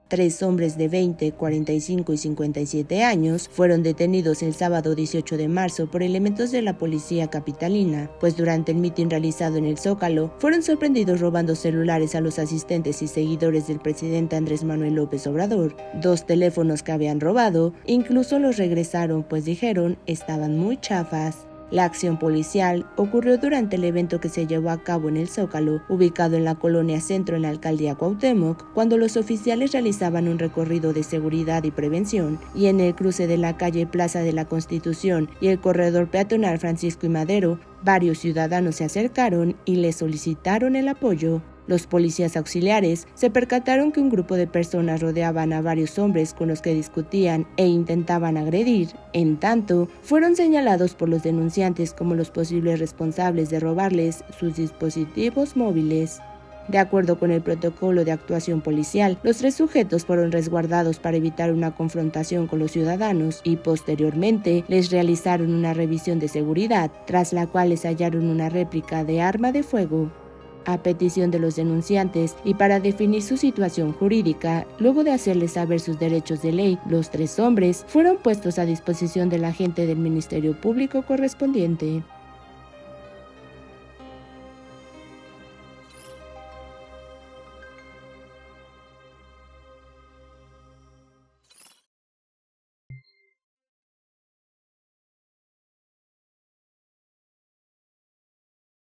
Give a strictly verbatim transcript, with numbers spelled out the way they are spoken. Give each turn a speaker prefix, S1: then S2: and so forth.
S1: Tres hombres de veinte, cuarenta y cinco y cincuenta y siete años fueron detenidos el sábado dieciocho de marzo por elementos de la policía capitalina, pues durante el mitin realizado en el Zócalo fueron sorprendidos robando celulares a los asistentes y seguidores del presidente Andrés Manuel López Obrador. Dos teléfonos que habían robado incluso los regresaron, pues dijeron estaban muy chafas. La acción policial ocurrió durante el evento que se llevó a cabo en el Zócalo, ubicado en la colonia Centro en la alcaldía Cuauhtémoc, cuando los oficiales realizaban un recorrido de seguridad y prevención, y en el cruce de la calle Plaza de la Constitución y el corredor peatonal Francisco y Madero, varios ciudadanos se acercaron y les solicitaron el apoyo. Los policías auxiliares se percataron que un grupo de personas rodeaban a varios hombres con los que discutían e intentaban agredir. En tanto, fueron señalados por los denunciantes como los posibles responsables de robarles sus dispositivos móviles. De acuerdo con el protocolo de actuación policial, los tres sujetos fueron resguardados para evitar una confrontación con los ciudadanos y posteriormente les realizaron una revisión de seguridad, tras la cual les hallaron una réplica de arma de fuego. A petición de los denunciantes y para definir su situación jurídica, luego de hacerles saber sus derechos de ley, los tres hombres fueron puestos a disposición del agente del Ministerio Público correspondiente.